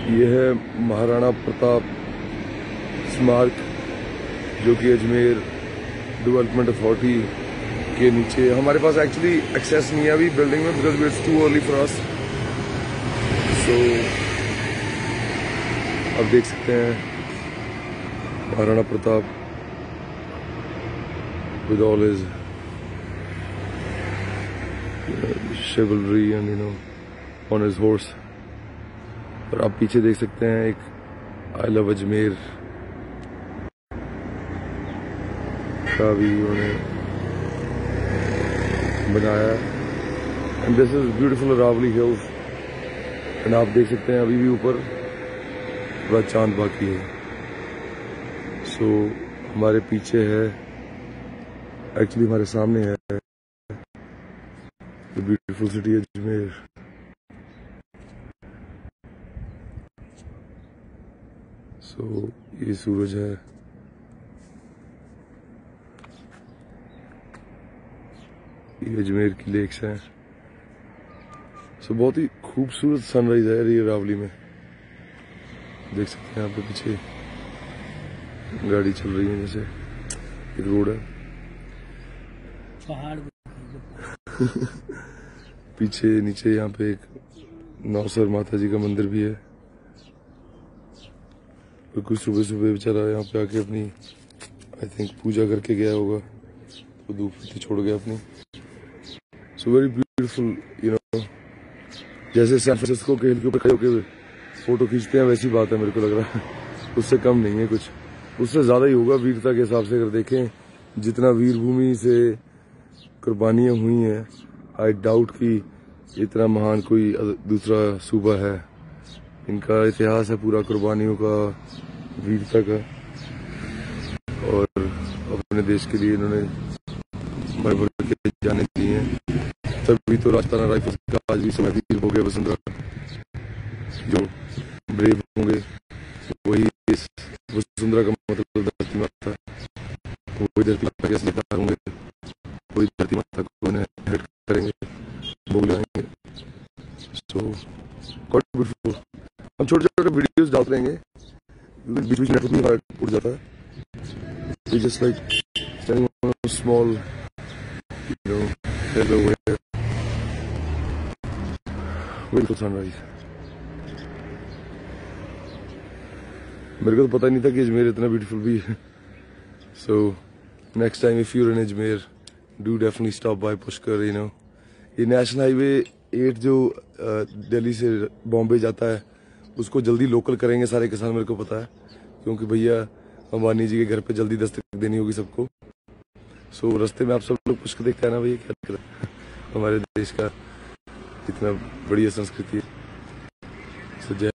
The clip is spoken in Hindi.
ये है महाराणा प्रताप स्मारक, जो कि अजमेर डेवलपमेंट अथॉरिटी के नीचे। हमारे पास एक्चुअली एक्सेस नहीं है अभी बिल्डिंग में, because it's too early for us. So आप देख सकते हैं Maharana Pratap with all his chivalry and on his horse। और आप पीछे देख सकते हैं एक आई लव अजमेर का भी उन्होंने बनाया। And this is beautiful Aravalli hills. And आप देख सकते हैं अभी भी ऊपर पूरा चांद बाकी है। सो हमारे पीछे है, एक्चुअली हमारे सामने है the beautiful city Ajmer. So ये सूरज है, ये अजमेर की लेक्स हैं। सो बहुत ही खूबसूरत सनराइज है ये अरावली में। देख सकते हैं यहाँ पे पीछे गाड़ी चल रही है, जैसे एक रोड है, पहाड़ पीछे नीचे यहाँ पे एक नौसर माता जी का मंदिर भी है। और कुछ सुबह सुबह बेचारा यहाँ पे आके अपनी आई थिंक पूजा करके गया होगा, तो धूप छोड़ गया अपनी। सो वेरी ब्यूटीफुल जैसे सैन फ्रांसिस्को के हिल के ऊपर खड़े होकर फोटो खींचते हैं, वैसी बात है मेरे को लग रहा है। उससे कम नहीं है कुछ, उससे ज्यादा ही होगा वीरता के हिसाब से। अगर देखें जितना वीर भूमि से कुर्बानियां हुई हैं, आई डाउट कि इतना महान कोई दूसरा सूबा है। इनका इतिहास है पूरा कुर्बानियों का, वीरता का, और अपने देश के लिए इन्होंने मर भर के जाने दिए हैं। तभी तो राजस्थान राइफल्स का आज भी समय वीर हो गया वसुंधरा। जो ब्रेव होंगे वही इस वसुंधरा का मतलब धरती माता, वही धरती माता के असली तार होंगे, वही धरती माता को उन्हें हेड करेंगे, भोग लगाएंगे। So god beautiful. हम छोटे छोटे वीडियोस डालते रहेंगे, बीच बीच नेटवर्क में उड़ जाता है। Just like small beautiful sunrise. मेरे को तो पता नहीं था कि अजमेर इतना ब्यूटीफुल भी है। So next time if you're in Ajmer do definitely stop by Pushkar. ये नेशनल हाईवे 8 जो दिल्ली से बॉम्बे जाता है, उसको जल्दी लोकल करेंगे सारे किसान, मेरे को पता है, क्योंकि भैया अंबानी जी के घर पे जल्दी दस्तक देनी होगी सबको। सो रास्ते में आप सब लोग पुष्कर देखते हैं ना भैया, क्या दिक्कत है? हमारे देश का इतना बढ़िया संस्कृति है।